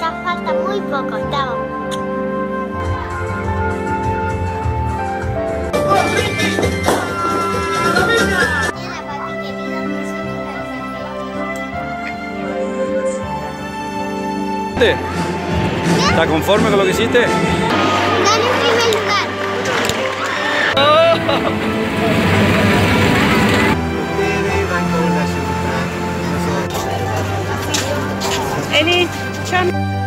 ya falta muy poco, estamos. ¿Estás conforme con lo que hiciste? Gané en primer lugar. Eli, chao.